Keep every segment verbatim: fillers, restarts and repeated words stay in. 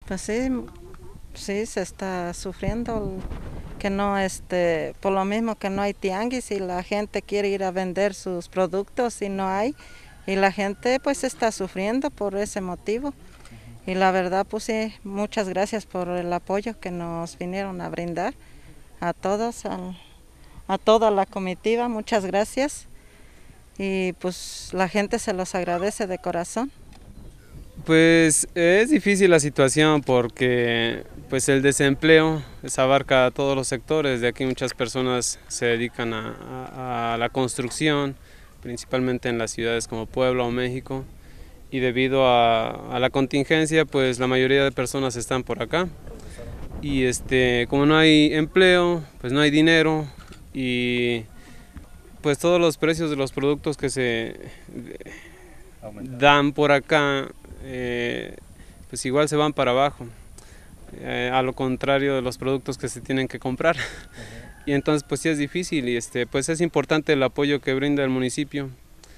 Pues sí, sí se está sufriendo, que no este, por lo mismo que no hay tianguis y la gente quiere ir a vender sus productos y no hay, y la gente pues está sufriendo por ese motivo. Y la verdad pues sí, muchas gracias por el apoyo que nos vinieron a brindar a todos, a, a toda la comitiva, muchas gracias. Y pues la gente se los agradece de corazón. Pues es difícil la situación porque pues el desempleo se abarca a todos los sectores. De aquí muchas personas se dedican a, a, a la construcción, principalmente en las ciudades como Puebla o México, y debido a, a la contingencia pues la mayoría de personas están por acá y este como no hay empleo pues no hay dinero y pues todos los precios de los productos que se dan por acá eh, pues igual se van para abajo, eh, a lo contrario de los productos que se tienen que comprar. Uh-huh. Y entonces pues sí es difícil y este pues es importante el apoyo que brinda el municipio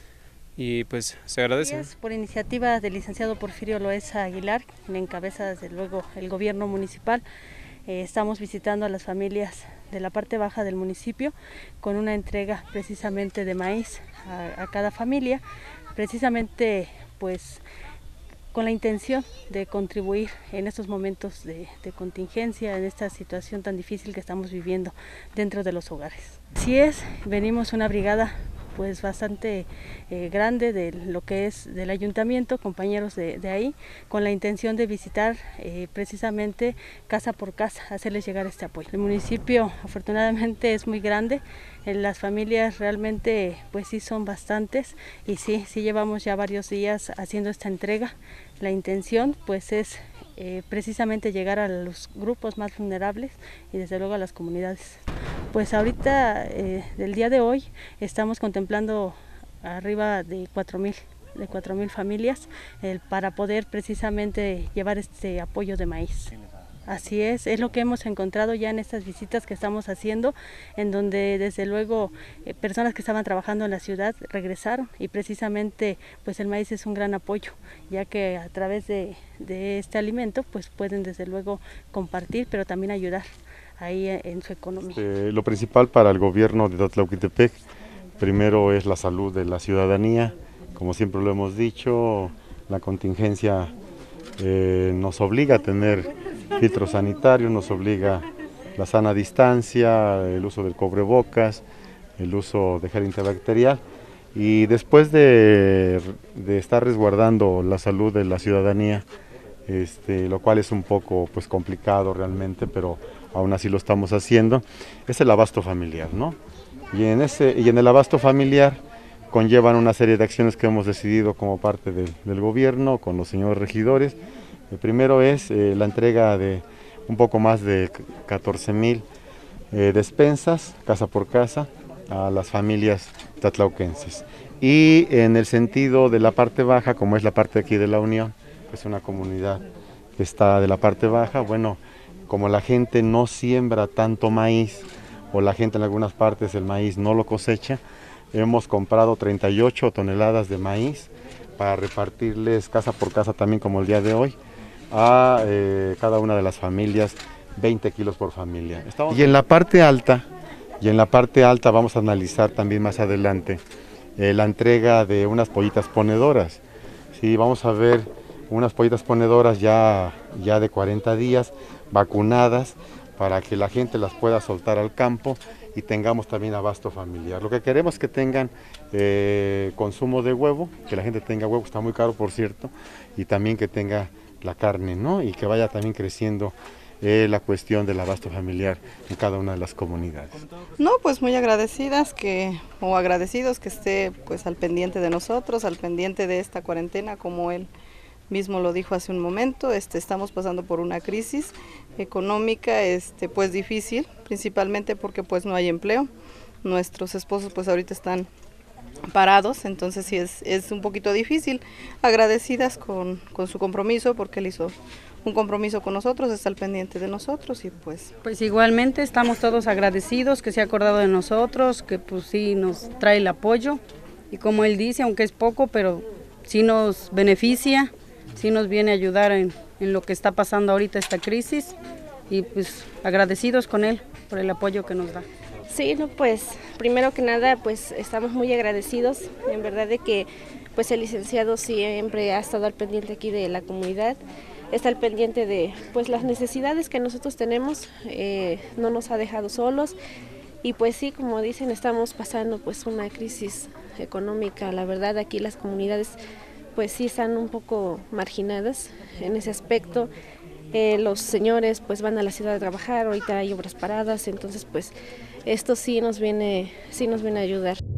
y pues se agradece. Es por iniciativa del licenciado Porfirio Loaiza Aguilar, quien encabeza desde luego el gobierno municipal. Eh, estamos visitando a las familias de la parte baja del municipio con una entrega precisamente de maíz a, a cada familia, precisamente pues con la intención de contribuir en estos momentos de, de contingencia, en esta situación tan difícil que estamos viviendo dentro de los hogares. Así es, venimos una brigada pues bastante eh, grande de lo que es del ayuntamiento, compañeros de, de ahí, con la intención de visitar eh, precisamente casa por casa, hacerles llegar este apoyo. El municipio afortunadamente es muy grande, eh, las familias realmente pues sí son bastantes y sí, sí llevamos ya varios días haciendo esta entrega. La intención pues es eh, precisamente llegar a los grupos más vulnerables y desde luego a las comunidades. Pues ahorita, eh, del día de hoy, estamos contemplando arriba de cuatro mil de cuatro mil familias eh, para poder precisamente llevar este apoyo de maíz. Así es, es lo que hemos encontrado ya en estas visitas que estamos haciendo, en donde desde luego eh, personas que estaban trabajando en la ciudad regresaron y precisamente pues el maíz es un gran apoyo, ya que a través de, de este alimento pues pueden desde luego compartir, pero también ayudar ahí en su economía. Eh, lo principal para el gobierno de Tlatlauquitepec, primero es la salud de la ciudadanía, como siempre lo hemos dicho, la contingencia eh, nos obliga a tener filtros sanitarios, nos obliga la sana distancia, el uso del cubrebocas, el uso de gel antibacterial y después de, de estar resguardando la salud de la ciudadanía, este, lo cual es un poco pues complicado realmente, pero aún así lo estamos haciendo, es el abasto familiar, ¿no? Y en, ese, y en el abasto familiar conllevan una serie de acciones que hemos decidido como parte del, del gobierno, con los señores regidores. El primero es eh, la entrega de un poco más de catorce mil eh, despensas, casa por casa, a las familias tlatlauquenses. Y en el sentido de la parte baja, como es la parte aquí de la Unión, pues una comunidad que está de la parte baja, bueno, como la gente no siembra tanto maíz, o la gente en algunas partes el maíz no lo cosecha, hemos comprado treinta y ocho toneladas de maíz para repartirles casa por casa también como el día de hoy, a eh, cada una de las familias, veinte kilos por familia. Estamos... Y en la parte alta, y en la parte alta vamos a analizar también más adelante eh, la entrega de unas pollitas ponedoras. Sí, vamos a ver unas pollitas ponedoras ya, ya de cuarenta días, vacunadas, para que la gente las pueda soltar al campo y tengamos también abasto familiar. Lo que queremos es que tengan eh, consumo de huevo, que la gente tenga huevo, está muy caro por cierto, y también que tenga la carne, ¿no? Y que vaya también creciendo eh, la cuestión del abasto familiar en cada una de las comunidades. No, pues muy agradecidas que, o agradecidos que esté pues al pendiente de nosotros, al pendiente de esta cuarentena, como él mismo lo dijo hace un momento. Este, estamos pasando por una crisis económica este, pues difícil, principalmente porque pues no hay empleo. Nuestros esposos pues ahorita están parados, entonces sí es, es un poquito difícil. Agradecidas con, con su compromiso, porque él hizo un compromiso con nosotros, está al pendiente de nosotros y pues... Pues igualmente estamos todos agradecidos que se ha acordado de nosotros, que pues sí nos trae el apoyo y como él dice, aunque es poco, pero sí nos beneficia sí nos viene a ayudar en, en lo que está pasando ahorita esta crisis y pues agradecidos con él por el apoyo que nos da. Sí, no, pues primero que nada pues estamos muy agradecidos, en verdad de que pues el licenciado siempre ha estado al pendiente aquí de la comunidad, está al pendiente de pues las necesidades que nosotros tenemos, eh, no nos ha dejado solos y pues sí, como dicen, estamos pasando pues una crisis económica, la verdad aquí las comunidades pues sí están un poco marginadas en ese aspecto. Eh, los señores pues van a la ciudad a trabajar, ahorita hay obras paradas, entonces pues esto sí nos viene, sí nos viene a ayudar.